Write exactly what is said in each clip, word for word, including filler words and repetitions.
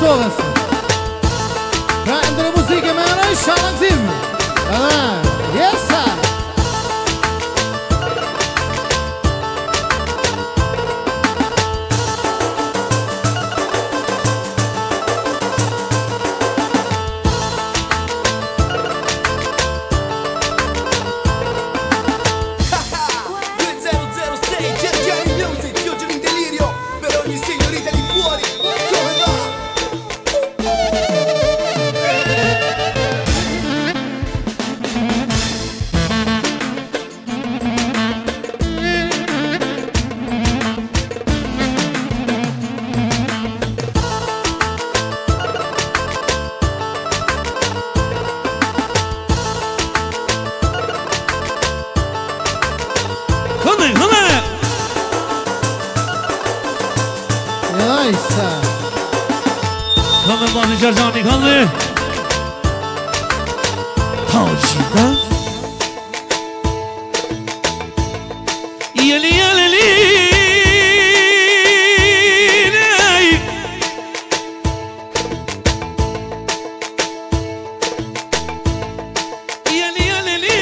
Kosovës. Pra ndër muzike me anoj Shalazim. Yes sir. Giorgiani kanlı Tavşida Yeli yeli li Yeli yeli li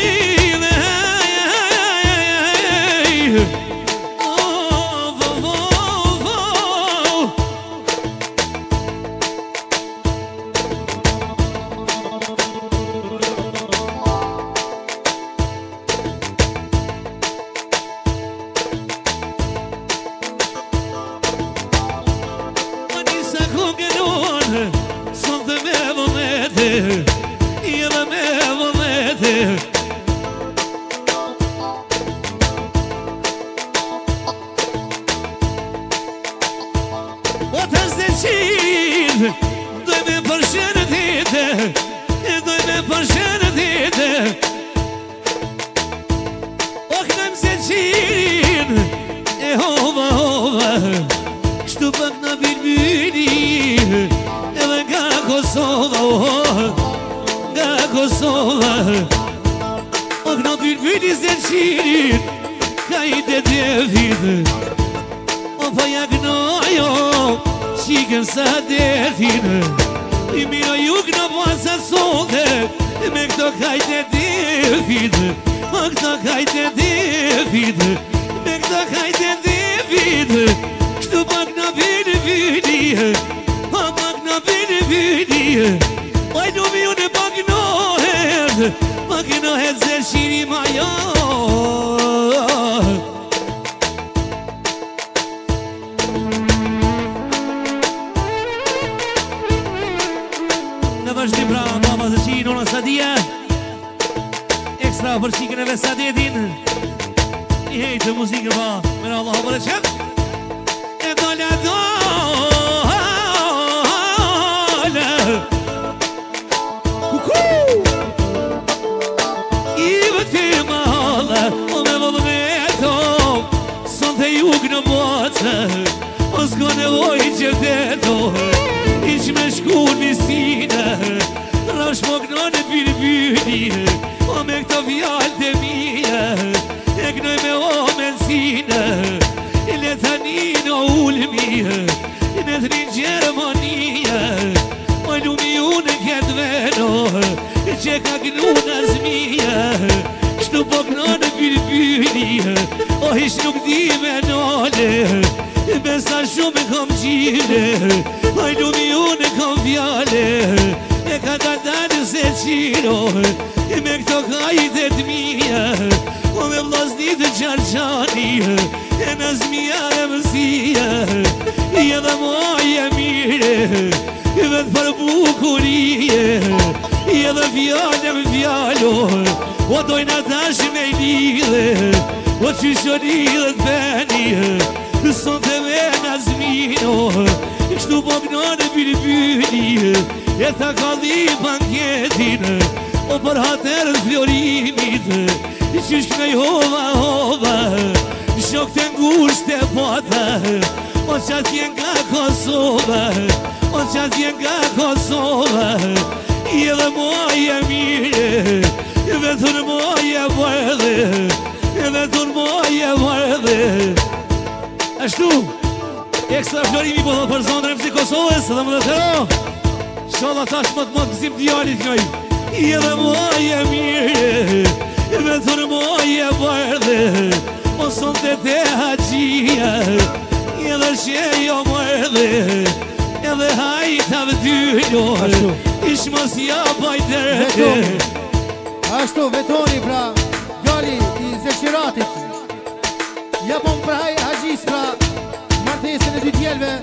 Ekstra florimi po dhe për zonërëm si Kosovës dhe më dhe të ro Shala tash më të më të gzim djallit njoj I edhe moje mirë Me thërë moje bardhe Moson të te haqia I edhe shejo mardhe Edhe hajta vëtyllor Ish mos ja bajtërte Ashtu, vetoni pra djali i Zeqiratit Japon pra haj haqis pra martesin e dy djelve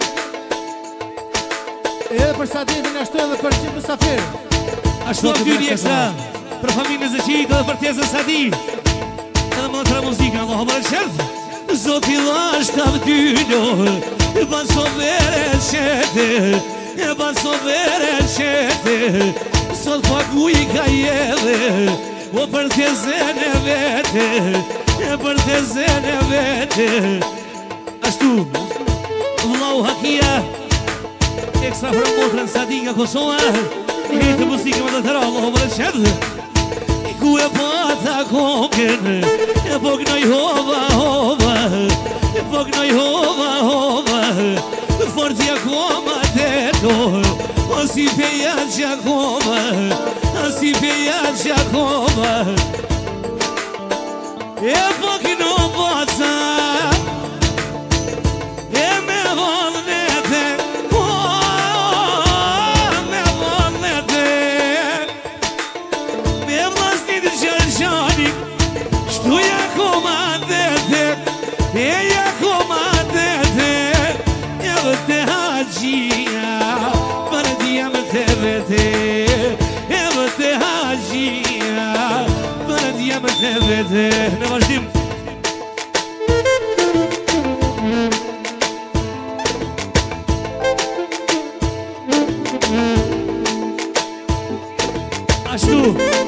Edhe për Sadinin ashtu edhe për qitë mësafir Ashtu atyri ekstra Për familën e Zeqirit edhe për tezën Sadin Edhe më tra muzika Allah më rëqef Zoti lash të vëtyllor E ban so vere qete E ban so vere qete Sot pagu i ka jeve O për tezën e vete E për tezën e vete Ashtu Vlau Hakia Ekstra për motrën Sadin nga Kosova I hejtë muzikë më dhe të ra Allah më rëqef I ku e pata kokën E pognoj hova hova E pognoj hova hova Fortja koma teto O si feja gjakoma O si feja gjakoma E pogno baca E me volnete Me volnete Me vlasnit Gjergjani Shtu jakoma dete E jakoma dete Te haqia Për djem të vete E vëte haqia Për djem të vete Në vazhdim Ashtu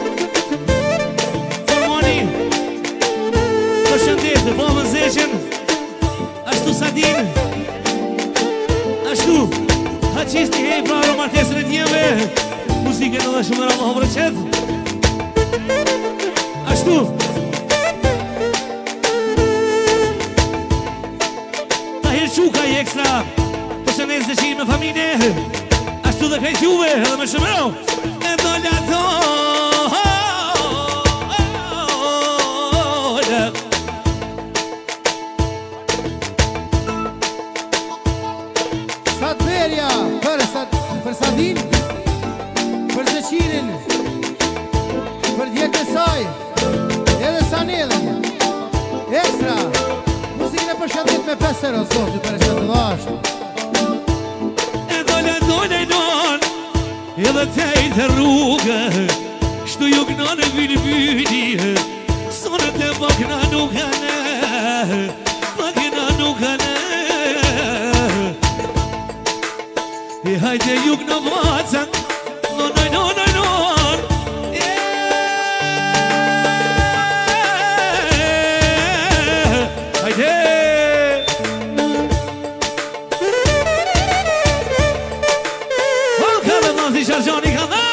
Formoni Përshëndetë Babën Zeqen Ashtu Sadin Ashtu, haqis një hej pra romartesën e djeve Muzike në dhe shumë në Allah më rëqet Ashtu Tahir Quka i ekstra Përshëndes dhe qimë në familje Ashtu dhe krejt juve edhe me shëmëro E dolla dolla Sadberja për, sad, për Sadin Për Zeqirin Për djetë e saj Edhe Sanedhen Ekstra Muzikën e përshëndet me pesë euro Sotë për e shëtë dhe ashtu E dole dole non Edhe tejtë rrugë Shtu ju gënë vini vini Sonët e bakna nuk anë Bakna nuk anë E hajde juk në vaca Non, non, non, non, non Hajde Halka dhe Nazi Gjergjani ka dhe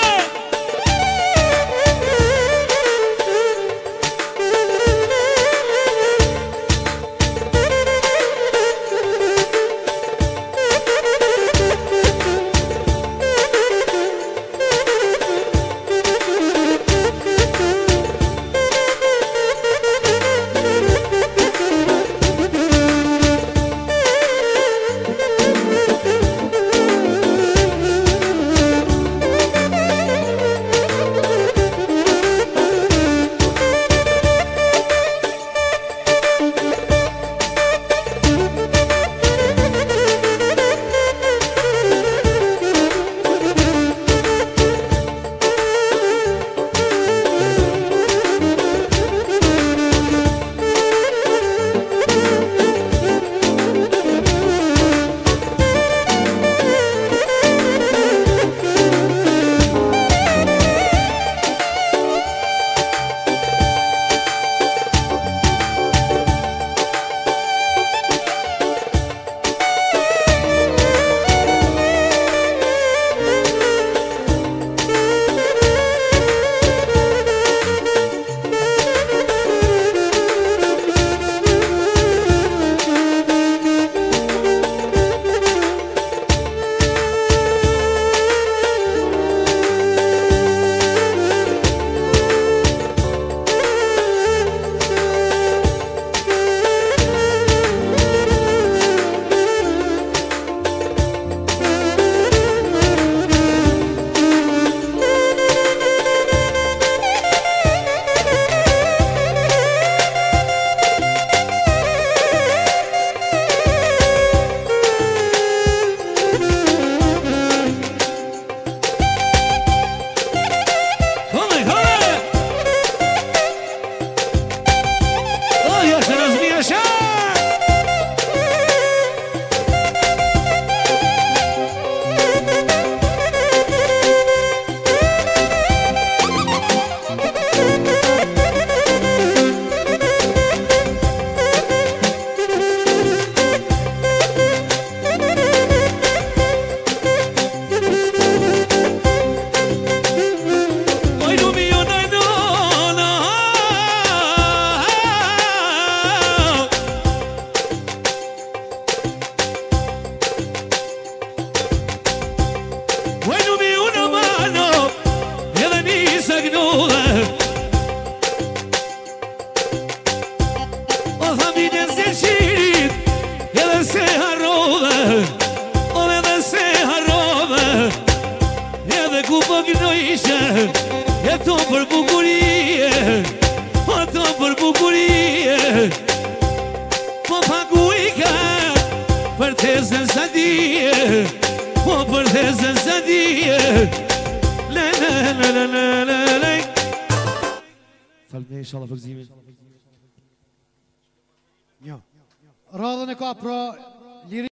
Po familje zërqirit edhe se harrove, o edhe se harrove, edhe ku po gnojishe, jeto për bukurie, ato për bukurie, po pagu i ka për te zërsadije, po për te zërsadije, le le le le le le le. Falë me inshallah për gëzimin. Radhën e ka pra